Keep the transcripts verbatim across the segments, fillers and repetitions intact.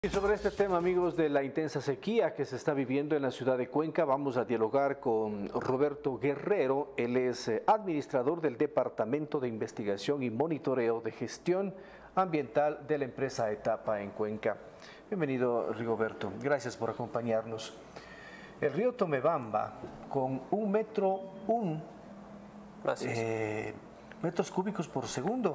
Y sobre este tema, amigos, de la intensa sequía que se está viviendo en la ciudad de Cuenca, vamos a dialogar con Roberto Guerrero. Él es eh, administrador del Departamento de Investigación y Monitoreo de Gestión Ambiental de la empresa Etapa en Cuenca. Bienvenido, Rigoberto. Gracias por acompañarnos. El río Tomebamba, con un metro, un eh, metros cúbicos por segundo.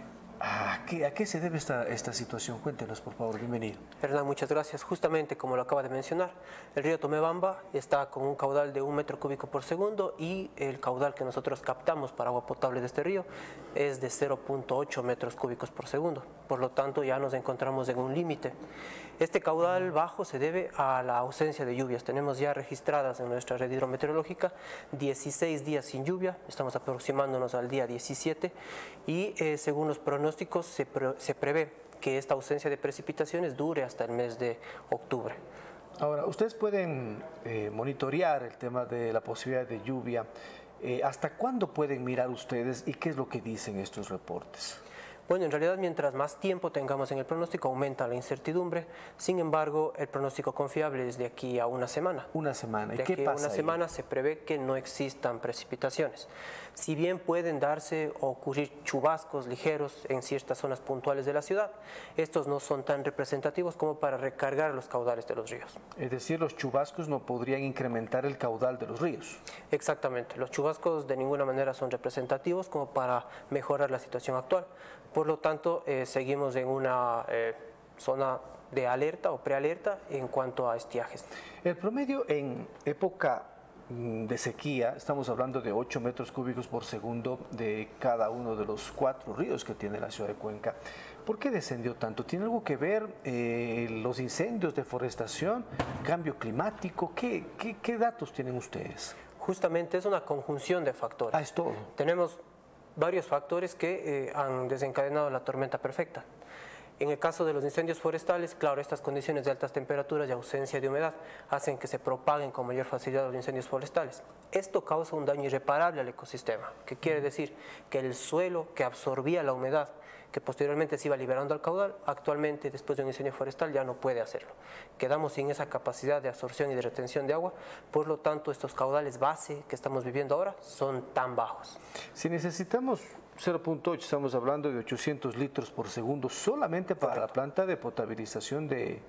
¿A qué, ¿A qué se debe esta, esta situación? Cuéntenos, por favor. Bienvenido. Hernán, muchas gracias. Justamente como lo acaba de mencionar, el río Tomebamba está con un caudal de un metro cúbico por segundo y el caudal que nosotros captamos para agua potable de este río es de cero punto ocho metros cúbicos por segundo. Por lo tanto, ya nos encontramos en un límite. Este caudal bajo se debe a la ausencia de lluvias. Tenemos ya registradas en nuestra red hidrometeorológica dieciséis días sin lluvia, estamos aproximándonos al día diecisiete y eh, según los pronósticos se, pre se prevé que esta ausencia de precipitaciones dure hasta el mes de octubre. Ahora, ustedes pueden eh, monitorear el tema de la posibilidad de lluvia. Eh, ¿Hasta cuándo pueden mirar ustedes y qué es lo que dicen estos reportes? Bueno, en realidad mientras más tiempo tengamos en el pronóstico aumenta la incertidumbre. Sin embargo, el pronóstico confiable es de aquí a una semana. Una semana. ¿Y de qué aquí pasa a una ahí? semana se prevé que no existan precipitaciones. Si bien pueden darse o ocurrir chubascos ligeros en ciertas zonas puntuales de la ciudad, estos no son tan representativos como para recargar los caudales de los ríos. Es decir, los chubascos no podrían incrementar el caudal de los ríos. Exactamente. Los chubascos de ninguna manera son representativos como para mejorar la situación actual. Por lo tanto, eh, seguimos en una eh, zona de alerta o prealerta en cuanto a estiajes. El promedio en época de sequía, estamos hablando de ocho metros cúbicos por segundo de cada uno de los cuatro ríos que tiene la ciudad de Cuenca. ¿Por qué descendió tanto? ¿Tiene algo que ver eh, los incendios, deforestación, cambio climático? ¿Qué, qué, qué datos tienen ustedes? Justamente es una conjunción de factores. Ah, es todo. Tenemos varios factores que eh, han desencadenado la tormenta perfecta. En el caso de los incendios forestales, claro, estas condiciones de altas temperaturas y ausencia de humedad hacen que se propaguen con mayor facilidad los incendios forestales. Esto causa un daño irreparable al ecosistema, que quiere decir que el suelo que absorbía la humedad, que posteriormente se iba liberando al caudal, actualmente después de un incendio forestal ya no puede hacerlo. Quedamos sin esa capacidad de absorción y de retención de agua, por lo tanto estos caudales base que estamos viviendo ahora son tan bajos. Si necesitamos cero punto ocho, estamos hablando de ochocientos litros por segundo solamente para Correcto. La planta de potabilización de,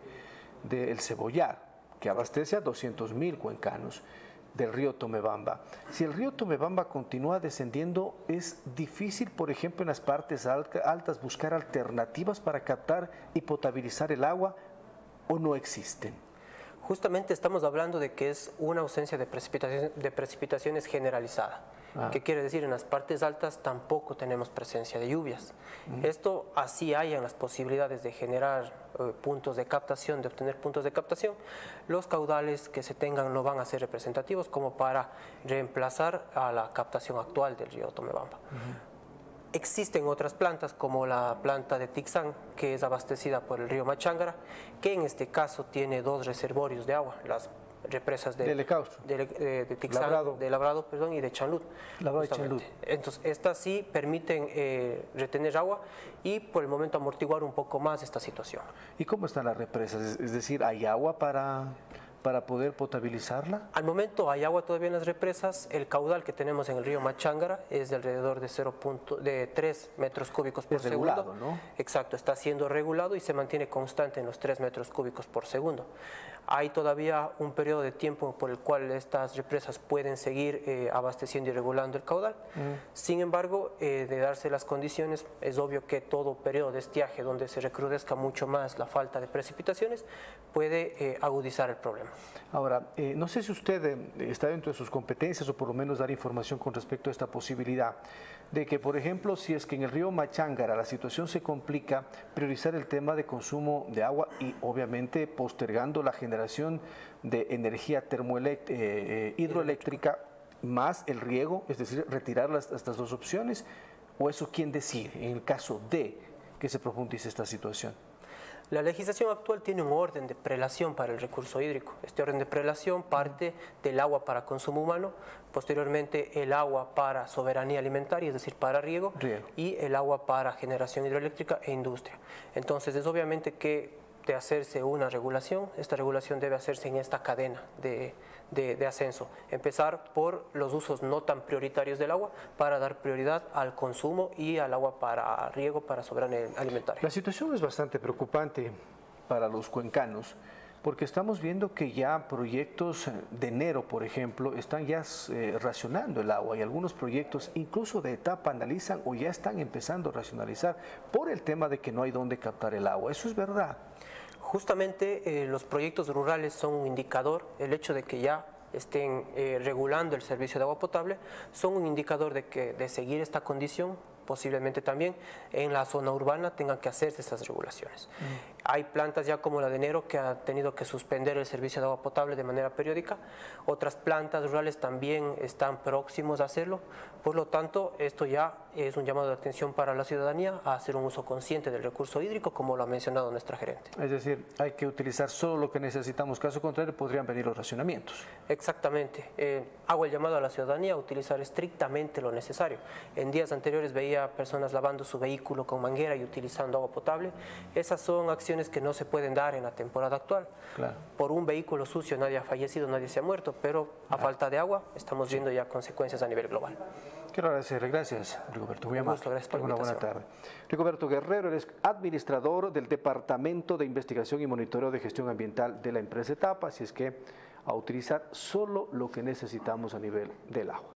de El Cebollar, que abastece a doscientos mil cuencanos del río Tomebamba. Si el río Tomebamba continúa descendiendo, es difícil, por ejemplo, en las partes altas buscar alternativas para captar y potabilizar el agua, ¿o no existen? Justamente estamos hablando de que es una ausencia de precipitaciones, de precipitaciones generalizada. Ah. ¿Qué quiere decir? En las partes altas tampoco tenemos presencia de lluvias. Uh-huh. Esto así hayan las posibilidades de generar eh, puntos de captación, de obtener puntos de captación, los caudales que se tengan no van a ser representativos como para reemplazar a la captación actual del río Tomebamba. Uh-huh. Existen otras plantas como la planta de Tixán, que es abastecida por el río Machángara, que en este caso tiene dos reservorios de agua, las represas de, de Lecaustro, de, de, de Tixán, Labrado. de Labrado perdón, y de Chanlut. Labrado y Chanlut. Entonces, estas sí permiten eh, retener agua y por el momento amortiguar un poco más esta situación. ¿Y cómo están las represas? Es decir, ¿hay agua para, para poder potabilizarla? Al momento hay agua todavía en las represas. El caudal que tenemos en el río Machángara es de alrededor de, cero de tres metros cúbicos por es segundo. Regulado, ¿no? Exacto, está siendo regulado y se mantiene constante en los tres metros cúbicos por segundo. Hay todavía un periodo de tiempo por el cual estas represas pueden seguir eh, abasteciendo y regulando el caudal. Uh-huh. Sin embargo, eh, de darse las condiciones, es obvio que todo periodo de estiaje donde se recrudezca mucho más la falta de precipitaciones puede eh, agudizar el problema. Ahora, eh, no sé si usted eh, está dentro de sus competencias o por lo menos dar información con respecto a esta posibilidad de que, por ejemplo, si es que en el río Machángara la situación se complica, priorizar el tema de consumo de agua y obviamente postergando la generación de energía termoelect- eh, eh, hidroeléctrica más el riego, es decir, retirar las, estas dos opciones, o eso quién decide en el caso de que se profundice esta situación. La legislación actual tiene un orden de prelación para el recurso hídrico. Este orden de prelación parte del agua para consumo humano, posteriormente el agua para soberanía alimentaria, es decir, para riego, riego. y el agua para generación hidroeléctrica e industria. Entonces es obviamente que de hacerse una regulación. Esta regulación debe hacerse en esta cadena de, de, de ascenso. Empezar por los usos no tan prioritarios del agua para dar prioridad al consumo y al agua para riego, para soberanía alimentaria. La situación es bastante preocupante para los cuencanos, porque estamos viendo que ya proyectos de enero, por ejemplo, están ya eh, racionando el agua, y algunos proyectos incluso de etapa analizan o ya están empezando a racionalizar por el tema de que no hay dónde captar el agua. ¿Eso es verdad? Justamente eh, los proyectos rurales son un indicador. El hecho de que ya estén eh, regulando el servicio de agua potable son un indicador de que de seguir esta condición, posiblemente también en la zona urbana tengan que hacerse esas regulaciones. Mm. Hay plantas ya como la de enero que ha tenido que suspender el servicio de agua potable de manera periódica. Otras plantas rurales también están próximos a hacerlo. Por lo tanto, esto ya es un llamado de atención para la ciudadanía a hacer un uso consciente del recurso hídrico, como lo ha mencionado nuestra gerente. Es decir, hay que utilizar solo lo que necesitamos, caso contrario podrían venir los racionamientos. Exactamente. Eh, hago el llamado a la ciudadanía a utilizar estrictamente lo necesario. En días anteriores veía personas lavando su vehículo con manguera y utilizando agua potable. Esas son acciones que no se pueden dar en la temporada actual. Claro. Por un vehículo sucio nadie ha fallecido, nadie se ha muerto, pero a claro. falta de agua estamos sí. viendo ya consecuencias a nivel global. Quiero agradecerle. Gracias, Rigoberto. Muy amable. Gusto, gracias por una buena tarde. Rigoberto Guerrero es administrador del Departamento de Investigación y Monitoreo de Gestión Ambiental de la empresa Etapa, así es que a utilizar solo lo que necesitamos a nivel del agua.